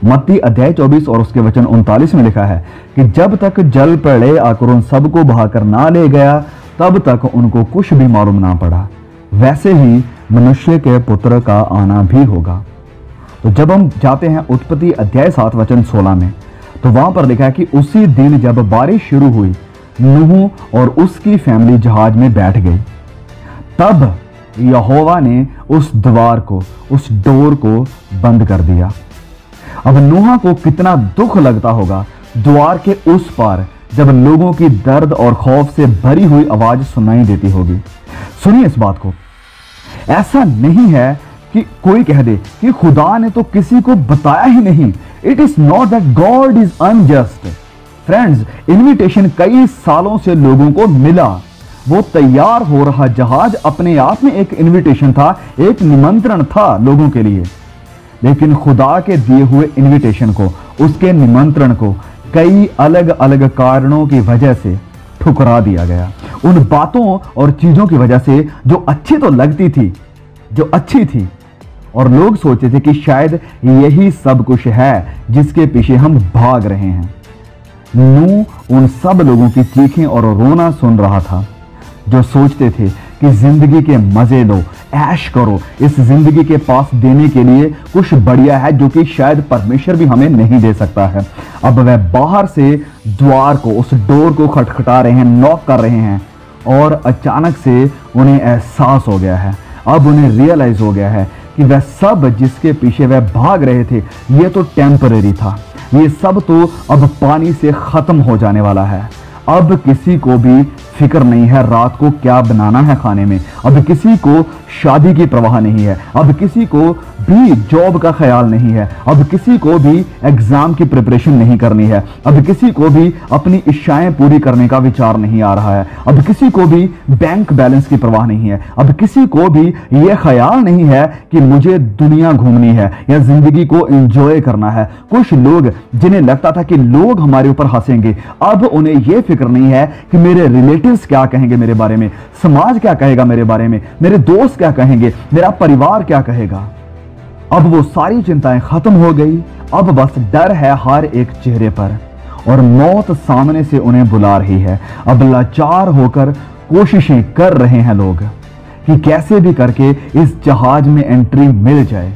मत्ती अध्याय 24 और उसके वचन 39 में लिखा है कि जब तक जल प्रलय आकर उन सबको बहाकर ना ले गया तब तक उनको कुछ भी मालूम ना पड़ा, वैसे ही मनुष्य के पुत्र का आना भी होगा। तो जब हम जाते हैं उत्पत्ति अध्याय 7 वचन 16 में, तो वहां पर लिखा है कि उसी दिन जब बारिश शुरू हुई, नूह और उसकी फैमिली जहाज में बैठ गई, तब यहोवा ने उस द्वार को, उस डोर को बंद कर दिया। अब नूह को कितना दुख लगता होगा द्वार के उस पार, जब लोगों की दर्द और खौफ से भरी हुई आवाज सुनाई देती होगी। सुनिए इस बात को, ऐसा नहीं है कि कोई कह दे कि खुदा ने तो किसी को बताया ही नहीं। It is not that God is unjust. Friends, invitation कई सालों से लोगों को मिला। वो तैयार हो रहा जहाज अपने आप में एक इन्विटेशन था, एक निमंत्रण था लोगों के लिए। लेकिन खुदा के दिए हुए इन्विटेशन को, उसके निमंत्रण को कई अलग अलग कारणों की वजह से ठुकरा दिया गया। उन बातों और चीजों की वजह से जो अच्छी तो लगती थी, जो अच्छी थी, और लोग सोचते थे कि शायद यही सब कुछ है जिसके पीछे हम भाग रहे हैं। नूह उन सब लोगों की चीखें और रोना सुन रहा था जो सोचते थे कि जिंदगी के मजे लो, ऐश करो, इस जिंदगी के पास देने के लिए कुछ बढ़िया है जो कि शायद परमेश्वर भी हमें नहीं दे सकता है। अब वह बाहर से द्वार को, उस डोर को खटखटा रहे हैं, नॉक कर रहे हैं, और अचानक से उन्हें एहसास हो गया है, अब उन्हें रियलाइज हो गया है कि वह सब जिसके पीछे वह भाग रहे थे ये तो टेम्परेरी था, ये सब तो अब पानी से खत्म हो जाने वाला है। अब किसी को भी फिक्र नहीं है रात को क्या बनाना है खाने में, अब किसी को शादी की परवाह नहीं है, अब किसी को भी जॉब का ख्याल नहीं है, अब किसी को भी एग्जाम की प्रिपरेशन नहीं करनी है, अब किसी को भी अपनी इच्छाएं पूरी करने का विचार नहीं आ रहा है, अब किसी को भी बैंक बैलेंस की परवाह नहीं है, अब किसी को भी यह ख्याल नहीं है कि मुझे दुनिया घूमनी है या जिंदगी को एंजॉय करना है। कुछ लोग जिन्हें लगता था कि लोग हमारे ऊपर हंसेंगे, अब उन्हें यह फिक्र नहीं है कि मेरे रिलेटिव्स क्या कहेंगे मेरे बारे में, समाज क्या कहेगा मेरे बारे में, मेरे दोस्त क्या कहेंगे, मेरा परिवार क्या कहेगा। अब वो सारी चिंताएं खत्म हो गई। अब बस डर है हर एक चेहरे पर, और मौत सामने से उन्हें बुला रही है। अब लाचार होकर कोशिशें कर रहे हैं लोग कि कैसे भी करके इस जहाज में एंट्री मिल जाए।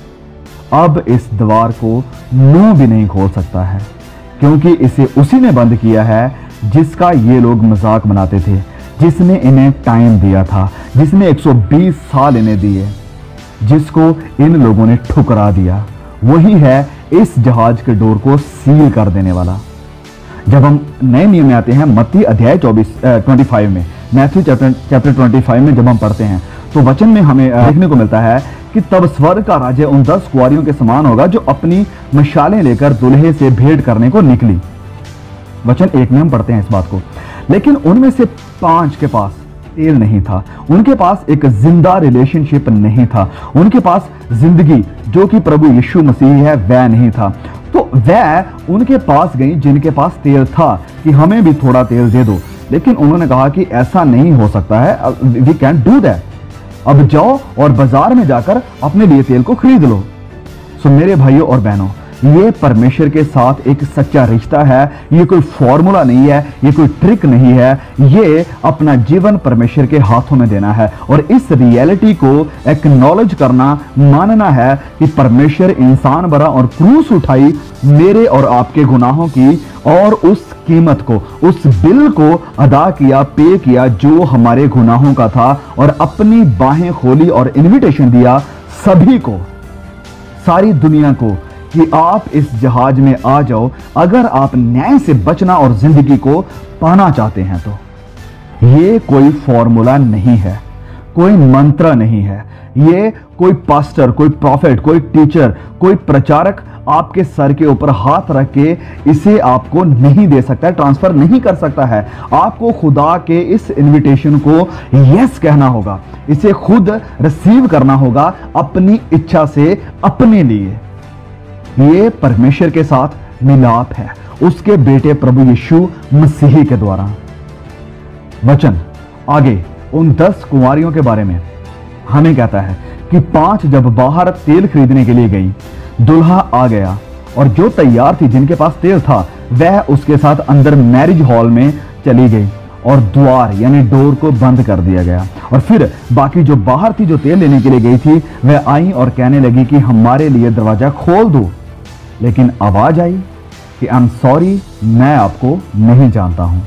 अब इस द्वार को नूह भी नहीं खोल सकता है, क्योंकि इसे उसी ने बंद किया है जिसका ये लोग मजाक बनाते थे, जिसने इन्हें टाइम दिया था, जिसने 120 साल इन्हें दिए, जिसको इन लोगों ने ठुकरा दिया। वही है इस जहाज के डोर को सील कर देने वाला। जब हम नए नियम में आते हैं, मत्ती अध्याय 25 में, मैथ्यू चैप्टर 25 में जब हम पढ़ते हैं, तो वचन में हमें देखने को मिलता है कि तब स्वर्ग का राज्य उन 10 कुंवारियों के समान होगा जो अपनी मशालें लेकर दुल्हे से भेंट करने को निकली। वचन 1 में हम पढ़ते हैं इस बात को। लेकिन उनमें से 5 के पास तेल नहीं था, उनके पास एक जिंदा रिलेशनशिप नहीं था, उनके पास जिंदगी जो कि प्रभु यीशु मसीह है वह नहीं था। तो वह उनके पास गई जिनके पास तेल था कि हमें भी थोड़ा तेल दे दो, लेकिन उन्होंने कहा कि ऐसा नहीं हो सकता है, वी कैन डू दैट। अब जाओ और बाजार में जाकर अपने लिए तेल को खरीद लो। सो मेरे भाइयों और बहनों, ये परमेश्वर के साथ एक सच्चा रिश्ता है। ये कोई फॉर्मूला नहीं है, ये कोई ट्रिक नहीं है, ये अपना जीवन परमेश्वर के हाथों में देना है और इस रियलिटी को एक्नॉलेज करना, मानना है कि परमेश्वर इंसान बना और क्रूस उठाई मेरे और आपके गुनाहों की, और उस कीमत को, उस बिल को अदा किया, पे किया जो हमारे गुनाहों का था, और अपनी बाहें खोली और इन्विटेशन दिया सभी को, सारी दुनिया को, कि आप इस जहाज में आ जाओ अगर आप न्याय से बचना और जिंदगी को पाना चाहते हैं। तो ये कोई फॉर्मूला नहीं है, कोई मंत्र नहीं है, ये कोई पास्टर, कोई प्रॉफिट, कोई टीचर, कोई प्रचारक आपके सर के ऊपर हाथ रख के इसे आपको नहीं दे सकता है, ट्रांसफर नहीं कर सकता है। आपको खुदा के इस इनविटेशन को यस कहना होगा, इसे खुद रिसीव करना होगा अपनी इच्छा से, अपने लिए। ये परमेश्वर के साथ मिलाप है उसके बेटे प्रभु यीशु मसीह के द्वारा। वचन आगे उन 10 कुंवारियों के बारे में हमें कहता है कि 5 जब बाहर तेल खरीदने के लिए गई, दुल्हा आ गया और जो तैयार थी, जिनके पास तेल था, वह उसके साथ अंदर मैरिज हॉल में चली गई और द्वार यानी डोर को बंद कर दिया गया। और फिर बाकी जो बाहर थी, जो तेल लेने के लिए गई थी, वह आई और कहने लगी कि हमारे लिए दरवाजा खोल दो। लेकिन आवाज आई कि आई एम सॉरी, मैं आपको नहीं जानता हूं।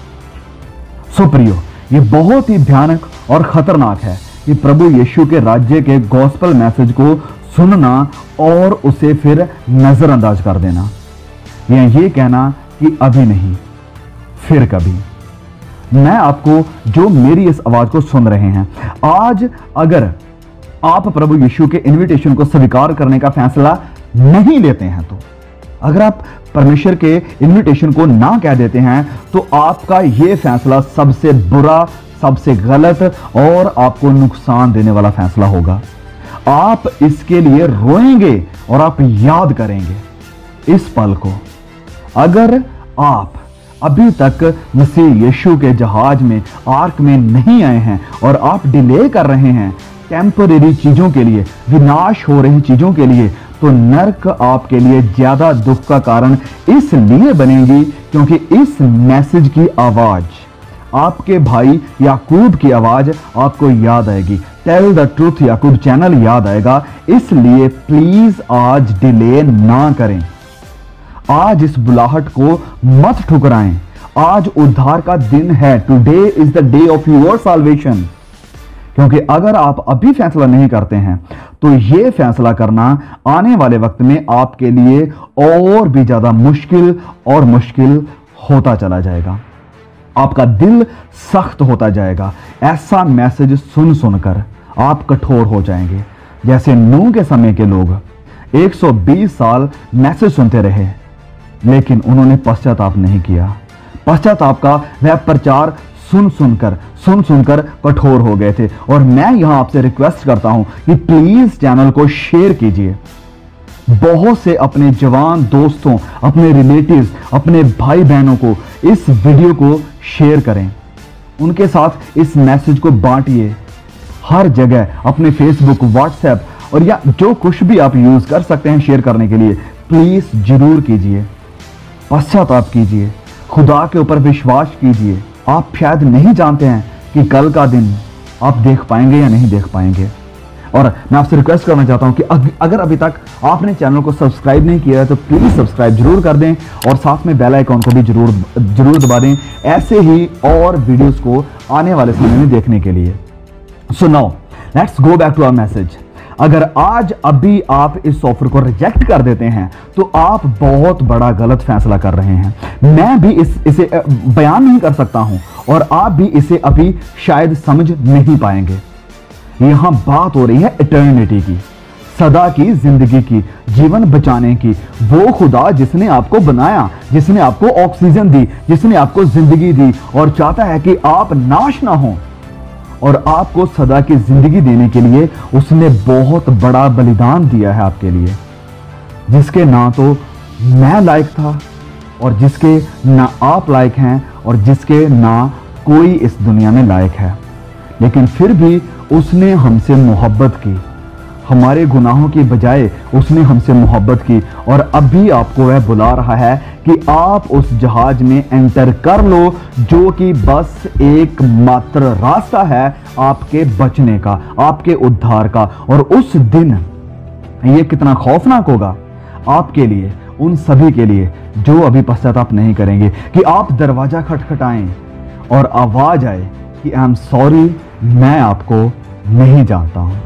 सो प्रियो, ये बहुत ही भयानक और खतरनाक है कि प्रभु यीशु के राज्य के गॉस्पेल मैसेज को सुनना और उसे फिर नजरअंदाज कर देना, या ये कहना कि अभी नहीं फिर कभी। मैं आपको, जो मेरी इस आवाज को सुन रहे हैं, आज अगर आप प्रभु यीशु के इनविटेशन को स्वीकार करने का फैसला नहीं लेते हैं, तो अगर आप परमेश्वर के इनविटेशन को ना कह देते हैं, तो आपका यह फैसला सबसे बुरा, सबसे गलत और आपको नुकसान देने वाला फैसला होगा। आप इसके लिए रोएंगे और आप याद करेंगे इस पल को। अगर आप अभी तक मसीह यीशु के जहाज में, आर्क में नहीं आए हैं और आप डिले कर रहे हैं टेम्परेरी चीजों के लिए, विनाश हो रही चीजों के लिए, तो नर्क आपके लिए ज्यादा दुख का कारण इसलिए बनेगी क्योंकि इस मैसेज की आवाज, आपके भाई याकूब की आवाज आपको याद आएगी। Tell the truth Yakub channel याद आएगा। इसलिए प्लीज आज डिले ना करें। आज इस बुलाहट को मत ठुकराएं। आज उद्धार का दिन है। Today is the day of your salvation. क्योंकि अगर आप अभी फैसला नहीं करते हैं, तो यह फैसला करना आने वाले वक्त में आपके लिए और भी ज्यादा मुश्किल और मुश्किल होता चला जाएगा। आपका दिल सख्त होता जाएगा। ऐसा मैसेज सुन सुनकर आप कठोर हो जाएंगे। जैसे नूह के समय के लोग 120 साल मैसेज सुनते रहे, लेकिन उन्होंने पश्चाताप नहीं किया। पश्चाताप का वह प्रचार सुन सुनकर कठोर हो गए थे। और मैं यहां आपसे रिक्वेस्ट करता हूं कि प्लीज चैनल को शेयर कीजिए। बहुत से अपने जवान दोस्तों, अपने रिलेटिव्स, अपने भाई बहनों को इस वीडियो को शेयर करें। उनके साथ इस मैसेज को बांटिए हर जगह, अपने फेसबुक, व्हाट्सएप और या जो कुछ भी आप यूज कर सकते हैं शेयर करने के लिए, प्लीज जरूर कीजिए। पश्चाताप कीजिए, खुदा के ऊपर विश्वास कीजिए। आप शायद नहीं जानते हैं कि कल का दिन आप देख पाएंगे या नहीं देख पाएंगे। और मैं आपसे रिक्वेस्ट करना चाहता हूं कि अगर अभी तक आपने चैनल को सब्सक्राइब नहीं किया है, तो प्लीज सब्सक्राइब जरूर कर दें और साथ में बेल आइकॉन को भी जरूर दबा दें, ऐसे ही और वीडियोस को आने वाले समय में देखने के लिए। So now let's go back to our message. अगर आज अभी आप इस ऑफर को रिजेक्ट कर देते हैं, तो आप बहुत बड़ा गलत फैसला कर रहे हैं। मैं भी इसे बयान नहीं कर सकता हूं और आप भी इसे अभी शायद समझ नहीं पाएंगे। यहां बात हो रही है इटर्निटी की, सदा की जिंदगी की, जीवन बचाने की। वो खुदा जिसने आपको बनाया, जिसने आपको ऑक्सीजन दी, जिसने आपको जिंदगी दी और चाहता है कि आप नाश ना हो और आपको सदा की जिंदगी देने के लिए उसने बहुत बड़ा बलिदान दिया है आपके लिए, जिसके ना तो मैं लायक था और जिसके ना आप लायक हैं और जिसके ना कोई इस दुनिया में लायक है। लेकिन फिर भी उसने हमसे मोहब्बत की, हमारे गुनाहों की बजाय उसने हमसे मोहब्बत की। और अभी आपको वह बुला रहा है कि आप उस जहाज में एंटर कर लो, जो कि बस एक मात्र रास्ता है आपके बचने का, आपके उद्धार का। और उस दिन ये कितना खौफनाक होगा आपके लिए, उन सभी के लिए जो अभी पश्चाताप नहीं करेंगे, कि आप दरवाजा खटखटाएं और आवाज आए कि आई एम सॉरी, मैं आपको नहीं जानता हूं।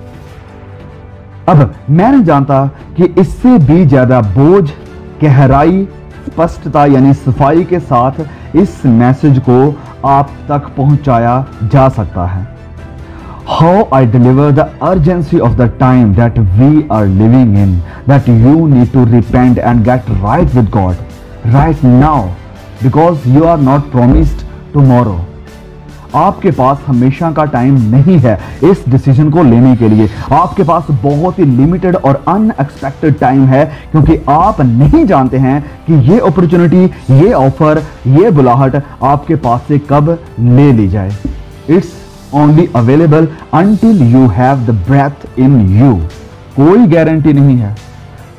अब मैं नहीं जानता कि इससे भी ज्यादा बोझ, गहराई, स्पष्टता यानी सफाई के साथ इस मैसेज को आप तक पहुंचाया जा सकता है। How I deliver the urgency of the time that we are living in, that you need to repent and get right with God right now, because you are not promised tomorrow. आपके पास हमेशा का time नहीं है इस decision को लेने के लिए। आपके पास बहुत ही लिमिटेड और अनएक्सपेक्टेड टाइम है, क्योंकि आप नहीं जानते हैं कि ये अपॉर्चुनिटी, ये ऑफर, ये बुलाहट आपके पास से कब ले ली जाए। It's only available until you have the breath in you. कोई गारंटी नहीं है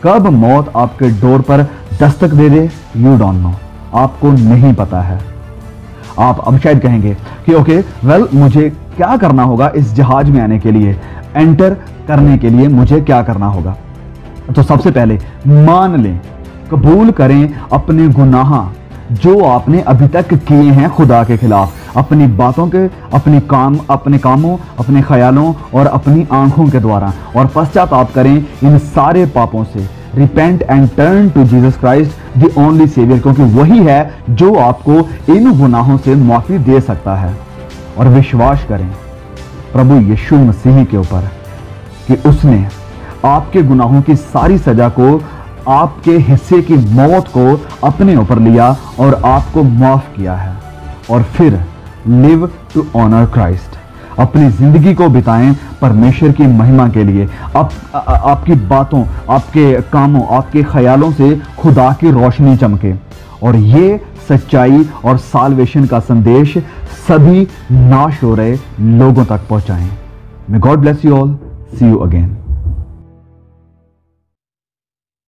कब मौत आपके डोर पर दस्तक दे दे, यू डोंट नो, आपको नहीं पता है। आप अब शायद कहेंगे कि ओके वेल, मुझे क्या करना होगा इस जहाज में आने के लिए, एंटर करने के लिए मुझे क्या करना होगा? तो सबसे पहले मान लें, कबूल करें अपने गुनाह जो आपने अभी तक किए हैं खुदा के खिलाफ, अपनी बातों के, अपने कामों, अपने ख्यालों और अपनी आंखों के द्वारा, और पश्चाताप करें इन सारे पापों से। Repent and turn to Jesus Christ the only saviour, क्योंकि वही है जो आपको इन गुनाहों से माफी दे सकता है। और विश्वास करें प्रभु यीशु मसीह के ऊपर कि उसने आपके गुनाहों की सारी सजा को, आपके हिस्से की मौत को अपने ऊपर लिया और आपको माफ किया है। और फिर लिव टू ऑनर क्राइस्ट, अपनी जिंदगी को बिताएं परमेश्वर की महिमा के लिए। आपकी बातों, आपके कामों, आपके ख्यालों से खुदा की रोशनी चमके, और ये सच्चाई और साल्वेशन का संदेश सभी नाश हो रहे लोगों तक पहुंचाएं। May God bless you all, see you again.